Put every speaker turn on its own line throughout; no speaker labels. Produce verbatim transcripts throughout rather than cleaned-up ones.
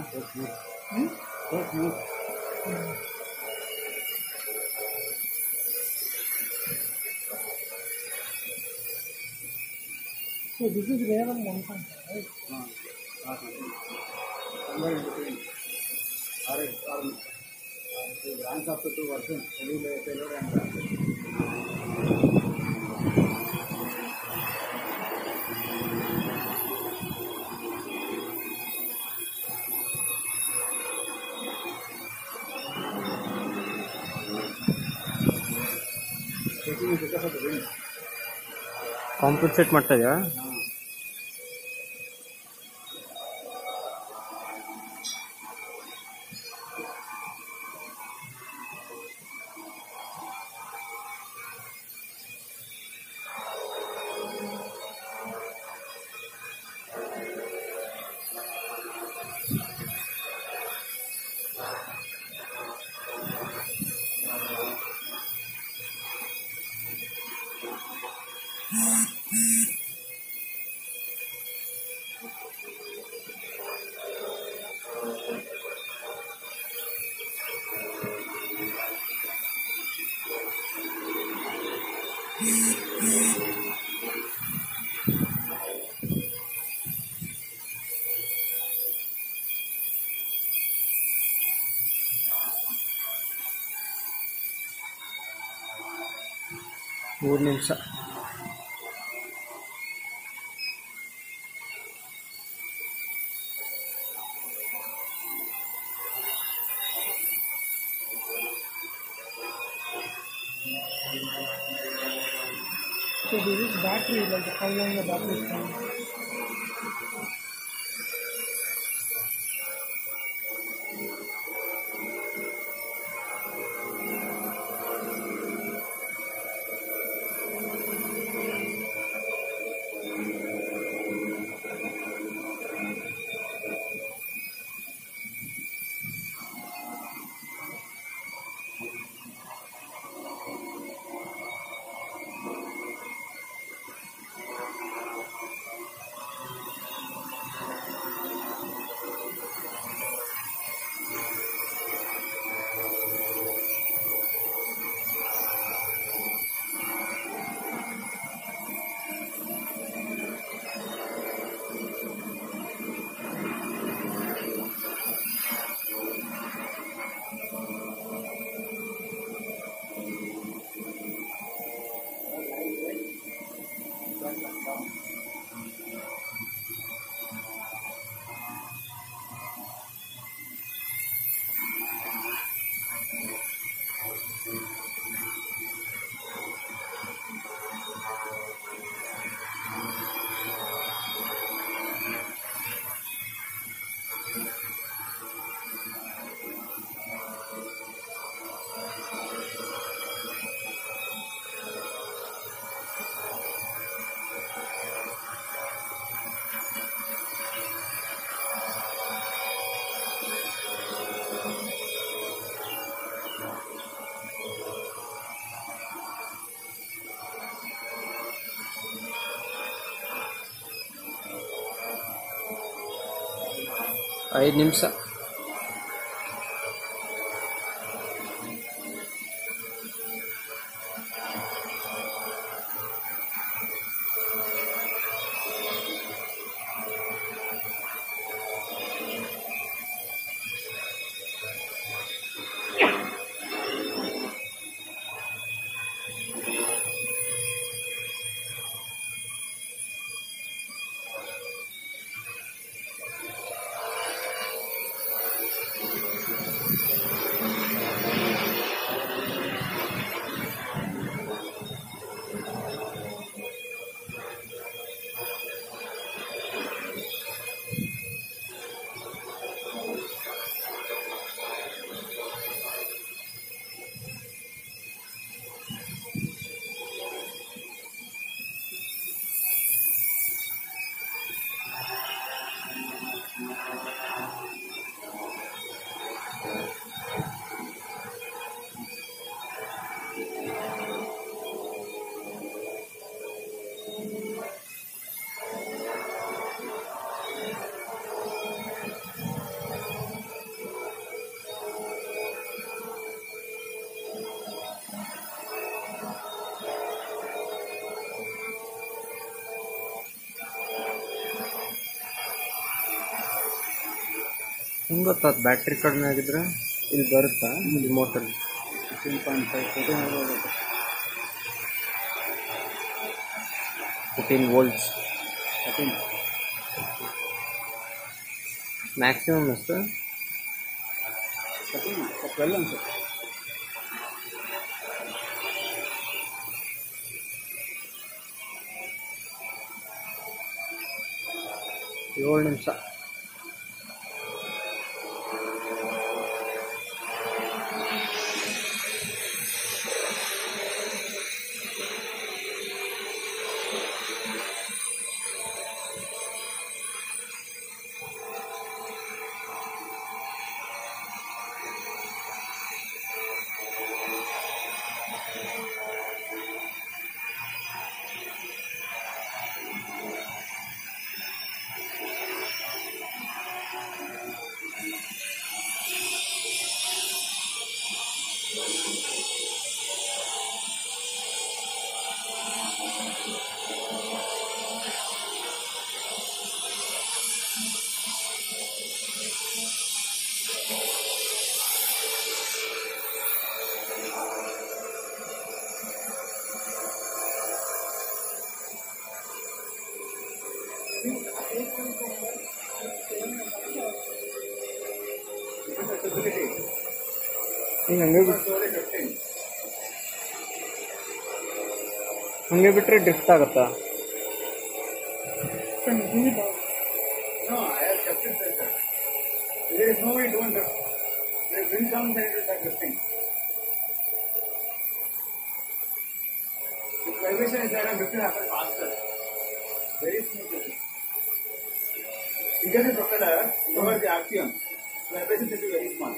Hmm? So smooth. Hmm. So this is rare on one point, right? No, not somewhere in between. Or it, or it runs up to two versions, payload, payload and transit.
Compensate ಮಾಡ್ತಾ ಇದೆಯಾ? ಮೂರು ನಿಮಿಷ.
So this is battery, like how long the battery is from?
ಐದು ನಿಮಿಷ. ಹೆಂಗೆ ಗೊತ್ತಾಯ್ತು battery ಕಡಿಮೆ ಆಗಿದ್ರೆ ಇಲ್ಲಿ ಬರುತ್ತಾ ಇಲ್ಲಿ motor
fifteen point five fourteen ಆಗೋಗುತ್ತೆ.
ಫೋರ್ಟೀನ್ ವೋಲ್ಟ್ಸ್
ಥರ್ಟೀನ್
ಮ್ಯಾಕ್ಸಿಮಮ್ ಎಷ್ಟು?
ಥರ್ಟೀನ್ ಟ್ವೆಲ್ ಅನ್ಸುತ್ತೆ.
ಏಳು ನಿಮಿಷ. ಹಿಂಗೆ ಹಂಗೆ ಬಿಟ್ಟು ಹಂಗೆ ಬಿಟ್ಟರೆ ಡ್ರಿಫ್ಟ್ ಆಗುತ್ತಾ?
No, I have kept it like that. There is no way to drift. There is wind comes and it is like drifting. If vibration is there and drifting happens faster. Very smooth. Bigger the propeller, lower the R P M. Vibration will be very small.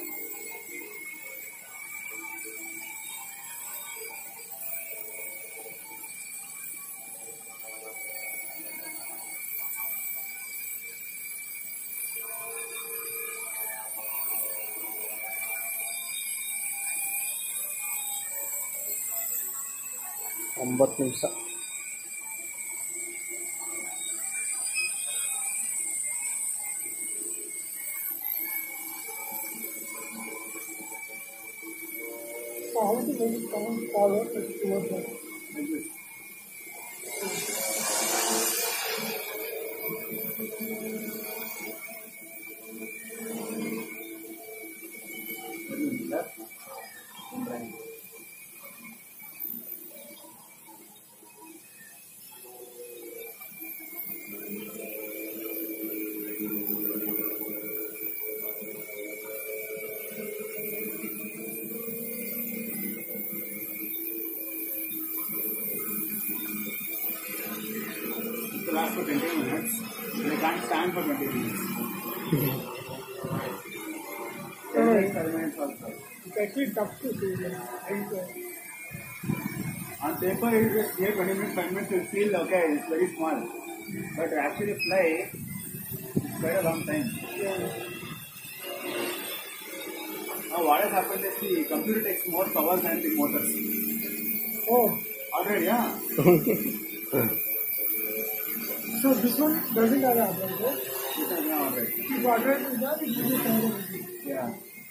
ಒಂಬತ್ತು ನಿಮಿಷ. To last for twenty minutes. They can't stand for twenty minutes. ten minutes, thirty minutes also.
It's actually tough to do. Like,
on paper, it is here twenty minutes, five minutes, you feel okay, it's very small. But to actually fly, it's quite a long time.
yeah.
Now, what has happened is the computer takes more power than the motors.
Oh,
Already, yeah.
so this one doesn't have an advantage.
This is now already.
If advantage is that, it gives you power.
Yeah.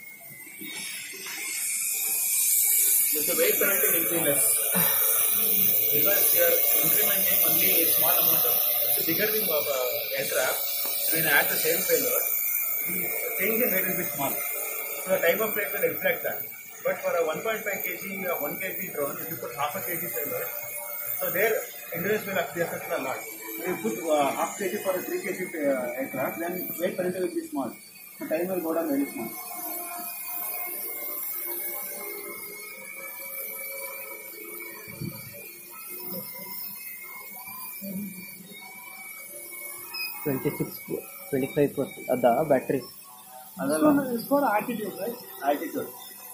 The weight penalty will be less because you are incrementing only a small amount of the bigger the uh, aircraft. When you add the same payload, the change in weight will be small. So the time of flight will reflect that. But for a one point five kilogram or one kilogram drone, if you put half a kg payload, so their endurance will be affected a lot.
If you put uh, half kg for a three kg uh, aircraft, then weight penalty will be small. The time will go down very small.
Twenty six twenty five percent ಅದಾ battery?
This one is for attitude, right?
Altitude.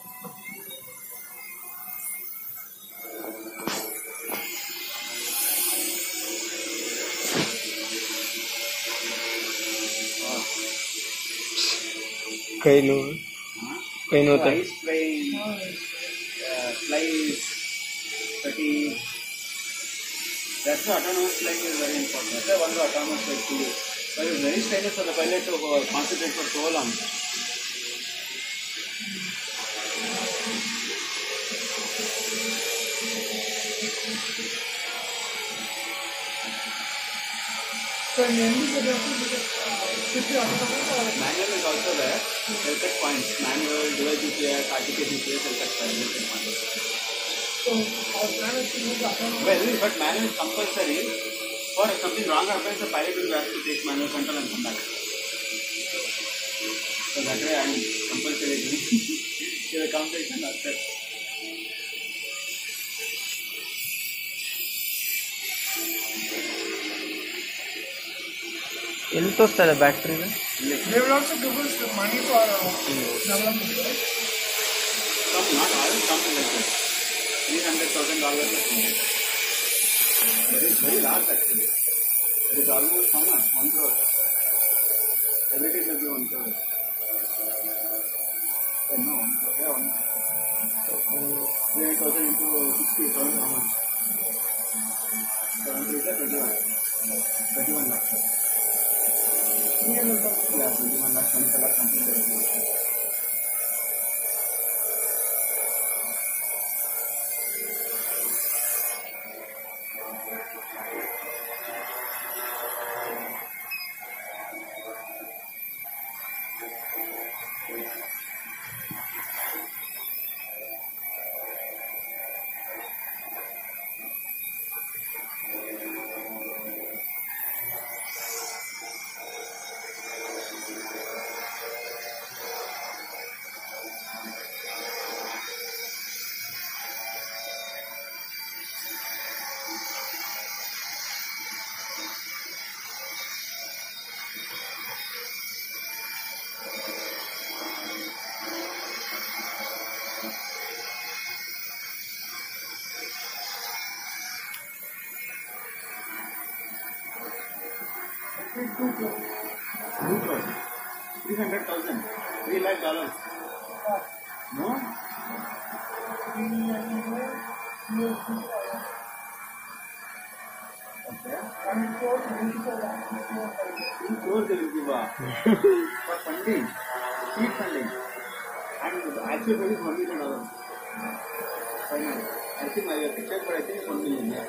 ಕೈ ನೋವು ಕೈ ನೋವು
So, ice fly, uh, fly is pretty. That's why autonomous flying is very important. That's why one autonomous flight too. But it's very strenuous for the pilot to uh, concentrate for so long.
So in the end, you have to look at fifty automatic or
Manual is also there. They'll cut points. Manual, dual G P S, R T K G P S, they'll cut points. They'll cut points.
so our plan is to use the automatic.
Well, but manual is compulsory. For if something wrong happens, the pilot will have to take manual control and come back. So that way I'm compulsory doing the competition after.
ಎಲ್ಲಿ ತೋರಿಸ್ತಾ ಇದೆ ಬ್ಯಾಟ್ರಿನ?
They will also give us the money for uh, development, right?
Some, not all, something like that. three hundred thousand dollars or something. That is very large actually. It is almost how much? One crore. Everything will be one crore. Eh, no, one crore. Yeah, one crore. three hundred thousand into sixty thousand, how much? seventy is twenty-one. twenty-one lakhs.
three hundred thousand.
Yeah, twenty-one lakhs, twenty-five lakhs, something like that.
Two crore.
Two crores. Three hundred thousand. Three lakh dollars. No? Okay.
And four twenty-four lakhs.
Two crores they will give uh, for funding. Seed funding. And actually it is one million dollars. Final. I think I have to check, but I think it's one million. Yeah.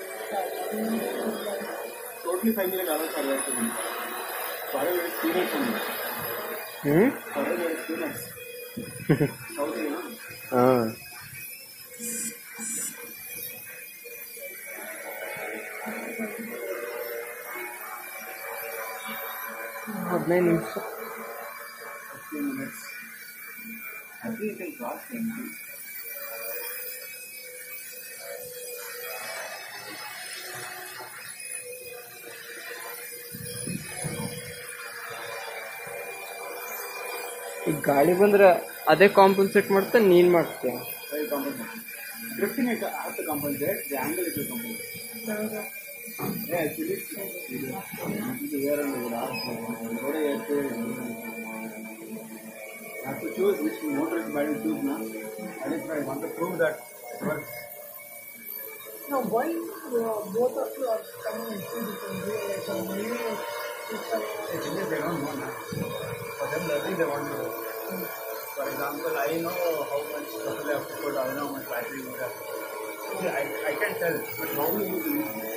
Totally five million dollars are there to me. Forever it's peanuts only.
ಹ್ಞೂ
Forever it's peanuts. South, you know?
ಹಾಂ ಹದಿನೈದು ನಿಮಿಷ.
fifteen minutes. I think you can cross twenty.
ಈಗ ಗಾಳಿ ಬಂದ್ರೆ ಅದೇ compensate ಮಾಡ್ತಾ ನೀನು ಮಾಡ್ತೀಯ?
Very compensate. Drifting it has to compensate. The angle it will compensate. Yeah, actually, it's here and over. I have to choose which motor is better to choose now. That is why I want to prove that it works.
Now, why uh, both of you are coming in two different ways? Like, uh, when you it's a,
Actually, they don't know now. For them, learning they want to know. For example, I know how much petrol I have to put, I know how much battery you have. See, I, I can tell, but how will you believe me?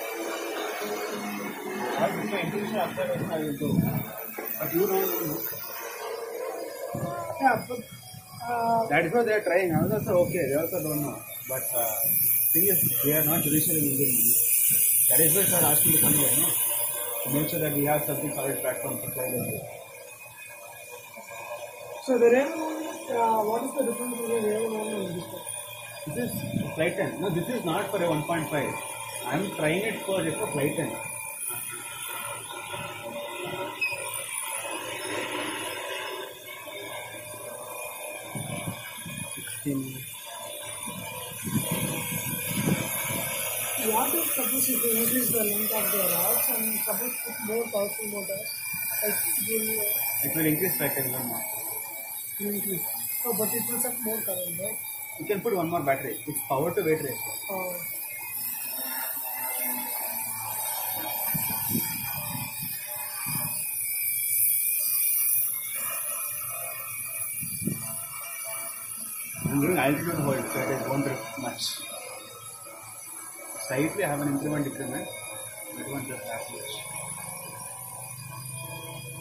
I will my intuition observation I will do. But you don't know.
yeah, but uh,
That is why they are trying. Others also okay, they also don't know. But uh, thing is, they are not judicially using money. That is why they are asking to come here, no? To make sure that we have something solid platform to play with.
so the rail one, uh, what is the difference between the rail one and this one?
This is flight ten. No, this is not for a one point five. I am trying it for just for flight ten.
sixteen.
What if suppose if you increase the length of the rods and suppose put more powerful motors, like it will uh,
It will increase flight ten one more.
increase. Oh, but it will suck more current, right?
You can put one more battery. It's power to weight ratio.
Uh,
I'm giving altitude hold so it won't drift much. Slightly I have an increment decrement, but it won't drift that much.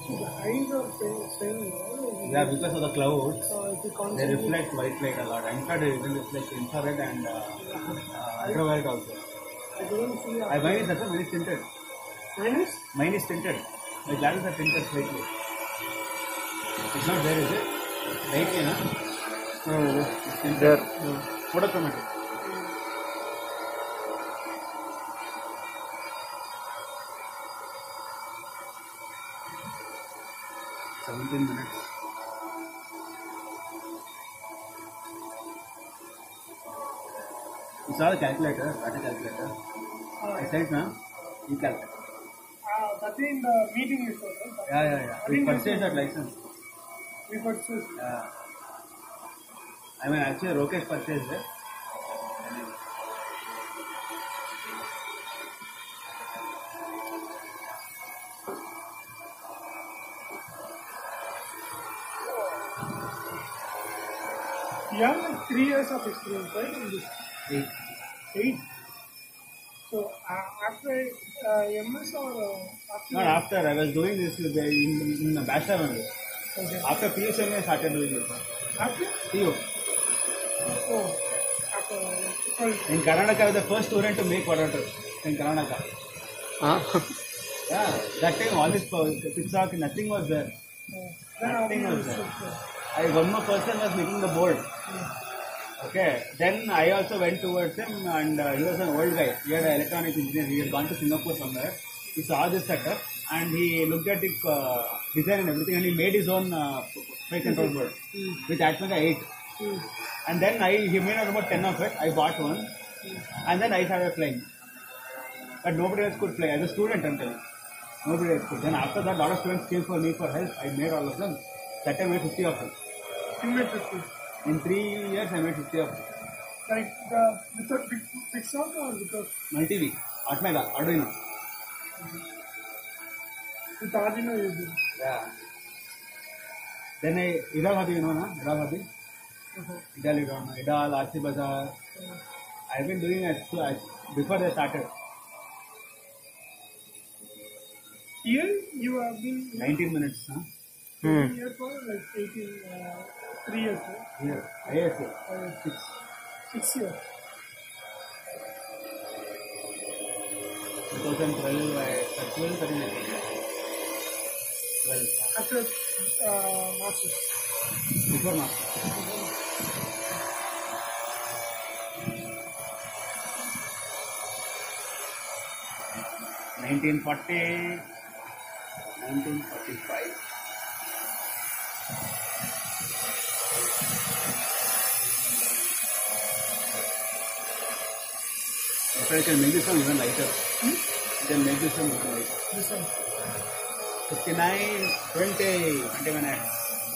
The eyes are saying, saying no?
Yeah, because of the clouds,
Uh, if you
they
concentrate,
reflect white light a lot. In fact, it will reflect infrared and uh, uh, ultraviolet also.
I don't see
I mine is also mine is tinted.
minus.
Mine is tinted. My glasses are tinted slightly. It's not there, is it? Lightly, no?
ಹೌದು
It's tinted.
There
Photochromatic. seventeen minutes. You saw the calculator, data calculator. I said, no? You calculate.
Uh, that in the meeting you saw, right?
Yeah, yeah, yeah. We purchased that license.
We purchased.
Yeah. I mean, actually, Rokesh purchased it.
You have like three years of experience, right? In this.
Eight.
Eight. So uh, after uh, M S or uh, after?
Not after, I was doing this in, in, in the bachelor only.
Okay.
After P U C, I started doing it.
After?
P U.
Oh, after. Sorry.
In Karnataka, I was the first student to make water in Karnataka.
ಹಾಂ
Yeah, that time all this TikTok, nothing was there.
Uh, then
Nothing
after
was
you
there.
said,
I, one more person was making the board. Okay, then I also went towards him, and uh, he was an old guy. He had an electronic engineer. He had gone to Singapore somewhere. He saw this setup and he looked at its uh, design and everything, and he made his own uh, flight control board, which Atmega eight.
Hmm.
And then I he made out about ten of it. I bought one, and then I started flying. But nobody else could fly. As a student, I'm telling you. Nobody else could. Then after that, a lot of students came for me for help. I made all of them. That time I made fifty of them.
You made fifty.
In three years, I made fifty of them.
Like the without big Pixar or without
Multi-V, Atmega, Arduino.
with Arduino you did.
Yeah. Then I, Idal Hobby, you know, na? Idal Hobby?
Uh-huh.
Idal Idal, Idal, R C Bazaar. I've been doing it so I, before they started.
Here you have been
nineteen minutes, huh?
ಹ್ಞೂ
here for like eighteen, uh, three years, right?
Here, I S A,
Uh,
six.
six years.
twenty twelve, I, twelve, thirteen, I think. twelve.
After uh, masters.
Before master. nineteen forty, nineteen forty-five. If I can make this one even lighter,
Hmm?
you can make this one even lighter.
This one.
fifty-nine, twenty, twenty minutes.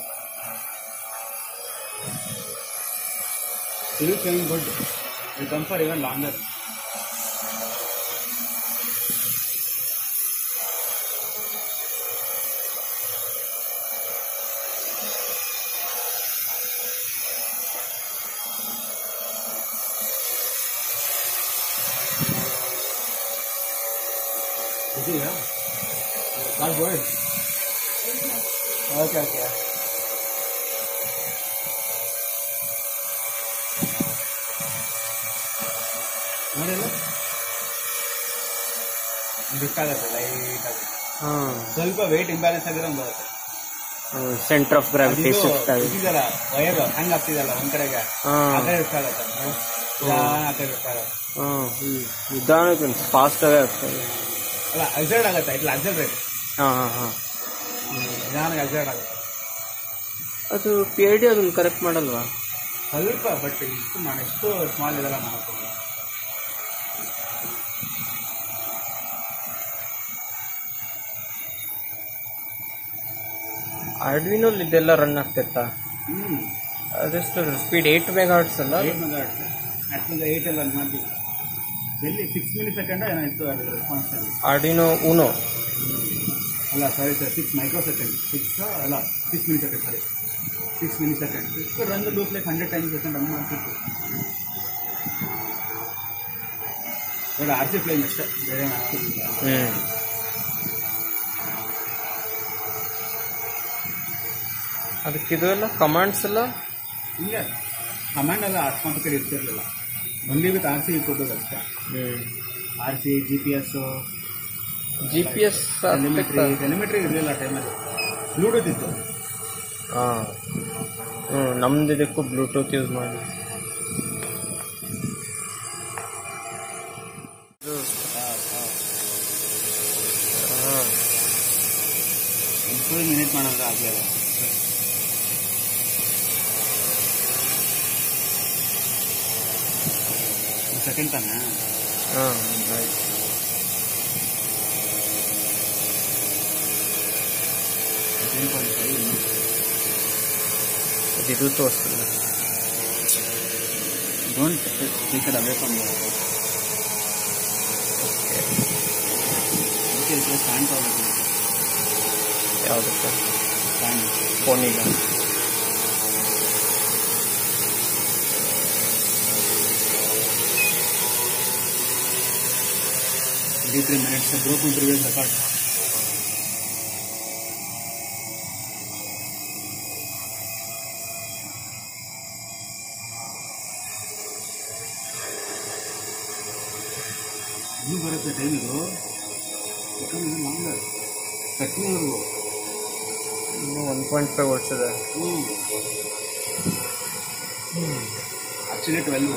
Still feeling good. Will come for even longer. Busy, yeah? Not good. Okay, okay. ನೋಡಿಲ್ಲ ಬಿಟ್ಟಾಗತ್ತೆ light ಆಗಿ
ಹಾಂ
ಸ್ವಲ್ಪ wait imbalance ಆಗಿರೋ ಬರುತ್ತೆ
centre of gravity
ಅದು
shift ಆಗಿ
ಇದೆಯಲ್ಲ wire ಹಂಗ್ ಆಗ್ತಿದಲ್ಲ ಒಂದ್ ಕಡೆಗೆ
ಹಾಂ
ಆ ಕಡೆ ಇಷ್ಟ ಆಗತ್ತೆ ನಿಧಾನ ಆ ಕಡೆ ಇಷ್ಟ ಆಗತ್ತೆ
ಹಾಂ ನಿಧಾನಕ್ಕೆ ಫಾಸ್ಟಾಗೇ ಆಗ್ತದೆ
ಅಲ್ಲ ಅಕ್ಸೈಡ್ ಆಗತ್ತೆ ಇಟ್ಲ ಅಕ್ಸಲ್ರೇಟ್
ಹಾಂ ಹಾಂ ಹಾಂ
ನಿಧಾನಕ್ಕೆ ಅಕ್ಸೈಡ್ ಆಗುತ್ತೆ
ಅದು ಪಿ ಐ ಡಿ ಅದನ್ನು ಕರೆಕ್ಟ್ ಮಾಡಲ್ವಾ
ಸ್ವಲ್ಪ ಬಟ್ ಇಷ್ಟು ಮಾಡಿ ಎಷ್ಟು ಸ್ಮಾಲ್ ಇದೆಲ್ಲ ಮಾಡಕ್ಕೆ
ಆರ್ಡಿನೋಲ್ ಇದೆಲ್ಲ ರನ್ ಆಗ್ತಿತ್ತಾ
ಹ್ಮ್
ಅದೆಷ್ಟು ಸ್ಪೀಡ್ ಏಟ್ ಮೆಗಾ ಹರ್ಟ್ಸ್ ಅಲ್ಲ
ಏಟ್ ಮೆಗಾಟ್ಸ್ ಆಕ್ಚುಲಿ ಏಟ್ ಎಲ್ಲ ಮಾಡ್ತೀವಿ ಎಲ್ಲಿ ಸಿಕ್ಸ್ ಮಿಲಿ ಸೆಕೆಂಡ್ ಏನೋ ಇತ್ತು ಅದು ರೆಸ್ಪಾನ್ಸ್
ಆರ್ಡಿನೋ ಉನೋ
ಅಲ್ಲ sorry sir six microsecond six ಅಲ್ಲ six millisecond sorry six millisecond six run loop like hundred times second run ಮಾಡ್ತಿತ್ತು but R C flame ಅಷ್ಟೇ ಬೇರೆ ಆಗ್ತಿರ್ಲಿಲ್ಲ
ಹ್ಞೂ ಅದಕ್ಕಿದು ಎಲ್ಲ ಕಮಾಂಡ್ಸ್ ಎಲ್ಲ
ಹಿಂಗೆ ಕಮಾಂಡ್ ಎಲ್ಲ ಅಷ್ಟು ಕಡೆ ಇರ್ತಿರ್ಲಿಲ್ಲ. ಒನ್ಲಿ ವಿತ್ ಆರ್ ಸಿ ಕೊಡೋದು ಅಷ್ಟೇ.
ಹ್ಞೂ
R C G P S
G P S
telemetry telemetry ಇರಲಿಲ್ಲ ಟೈಮಲ್ಲಿ. ಬ್ಲೂಟೂತ್ ಇತ್ತು.
ಹಾಂ ಹ್ಞೂ ನಮ್ದು ಇದಕ್ಕೂ ಬ್ಲೂಟೂತ್ ಯೂಸ್ ಮಾಡಿ. ಹಾಂ
ಒಂದು ಮಿನಿಟ್ ಮಾಡೋದು ಆಗಲಿಲ್ಲ. ಸೆಕೆಂಡ್ ತಾನೆ.
ಹಾಂ ಆಯ್ತು.
ಸೆಕೆಂಡ್ ಪಾಯಿಂಟ್ ಫೈವ್
ಇದು ತೋರಿಸ್ತಿಲ್ಲ.
Don't take it away from here. Okay ಇದಕ್ಕೆ ಸ್ಟ್ಯಾಂಡ್ ತಗೋಬೇಕು.
ಯಾವುದಕ್ಕೆ?
ಸ್ಟ್ಯಾಂಡ್
ಫೋನಿಗೆ.
three minutes broken previous record. ಇನ್ನೂ ಬರುತ್ತೆ ಟೈಮ್ ಇದು. ಯಾಕಂದ್ರೆ ಲಾಂಗರ್ ಕಟ್ಟಿನವರೆಗೂ
ಇನ್ನೂ ಒನ್ ಪಾಯಿಂಟ್ ಫೈವ್ ಓಡಿಸಿದೆ.
ಹ್ಞೂ ಆಕ್ಚುಲಿ ಟ್ವೆಲ್ವು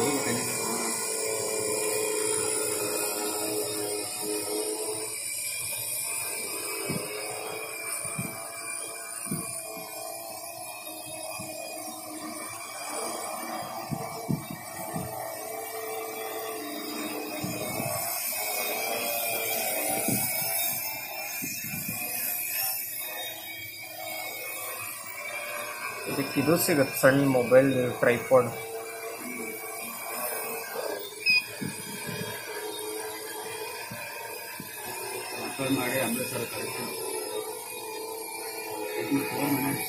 ಇದಕ್ಕೆ ಇದು ಸಿಗುತ್ತೆ ಸಣ್ಣ ಮೊಬೈಲ್ ಟ್ರೈಪಾಡ್.
ಕಾಲ್ ಮಾಡಿ ಅಮೃತಸರ ಕಳಿಸ್ತೀನಿ. Four minutes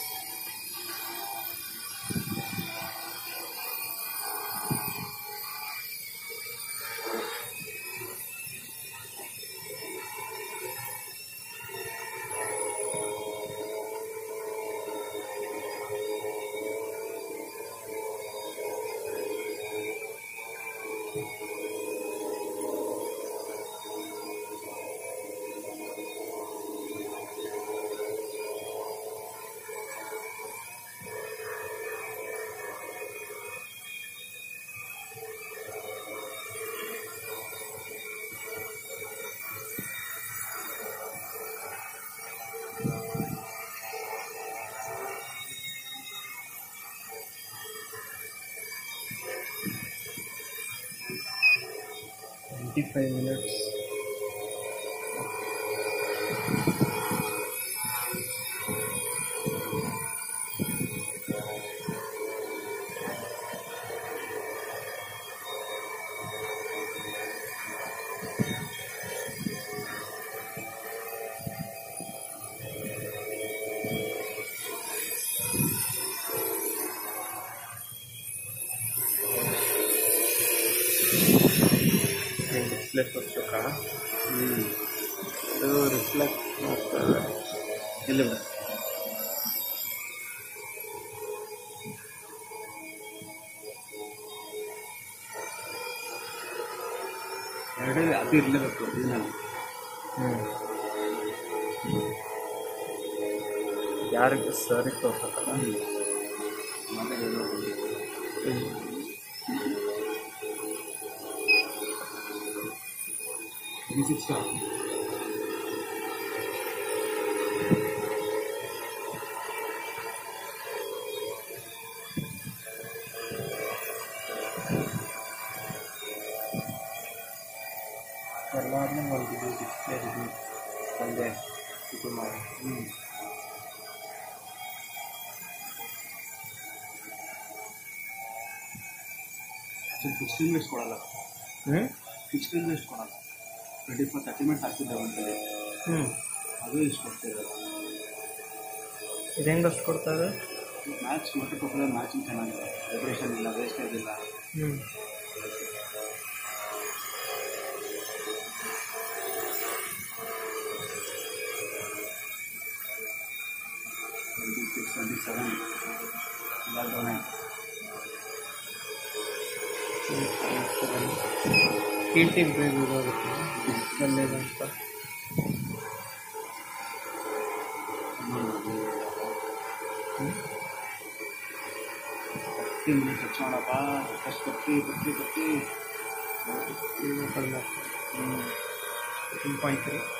twenty-five minutes. Display ತೋರಿಸ್ಬೇಕಾ?
ಹ್ಞೂ
ಅದು ರಿಫ್ಲೆಕ್ಟ್ ಮಾಡ್ತಾರೆ.
ಇಲ್ಲ ಬಿಡ. ಎರಡೇ ಅದು ಇರಲೇಬೇಕು ಒರಿಜಿನಲ್.
ಹ್ಞೂ ಯಾರಿಗೆ ಸರಿಗೆ ತೋರ್ಸಕ್ಕಲ್ಲ.
ಸಿಕ್ಸ್
ಎಲ್ಲಾರನ್ನೂ ಒಂದು ಡಿಸ್ಪ್ಲೇ ರಿವ್ಯೂ ಒಂದೇ ಇದು ಮಾಡಿ.
ಹ್ಞೂ ಸಿಕ್ಸ್ಟೀನ್ ಮಿನಿಟ್ಸ್ ಕೊಡಲ್ಲ.
ಹ್ಞೂ
ಸಿಕ್ಸ್ಟೀನ್ ಮಿನಿಟ್ಸ್ ಕೊಡಲ್ಲ. ಟ್ವೆಂಟಿ ಫೋರ್ ತರ್ಟಿ ಮಿನಿಟ್ಸ್ ಆಗ್ತಿದ್ದೆ ಒಂದ್ಸಲಿ.
ಹ್ಞೂ
ಅದು ಇಷ್ಟು ಕೊಡ್ತಿದ್ದಾರೆ.
ಇದು ಹೆಂಗೆ ಅಷ್ಟು ಕೊಡ್ತಾರೆ?
ಮ್ಯಾಚ್ ಮತ್ತೆ ಕೊಟ್ಟರೆ ಮ್ಯಾಚಿಂಗ್ ಚೆನ್ನಾಗಿದೆ. ವೈಬ್ರೇಷನ್ ಇಲ್ಲ, ವೇಸ್ಟೇಜ್ ಇಲ್ಲ.
ಹ್ಞೂ
ಟ್ವೆಂಟಿ ಸಿಕ್ಸ್ ಟ್ವೆಂಟಿ ಸೆವೆನ್ ಡೊನೈನ್
ಹೀಟಿಂಗ್ ಬೇಗ ಇದಾಗುತ್ತೆ ಡಿಸ್ಪ್ಲೇ ಅಂತ
ಫಿಫ್ಟೀನ್ ಮಿನಿಟ್ಸ್ ಹೆಚ್ಚು ಮಾಡಪ್ಪ ಫಸ್ಟ್ ಫಿಫ್ಟಿ ಫಿಫ್ಟಿ ಫಿಫ್ಟಿ
ಕಡಿಮೆ ಟೂ ಪಾಯಿಂಟ್ ತ್ರೀ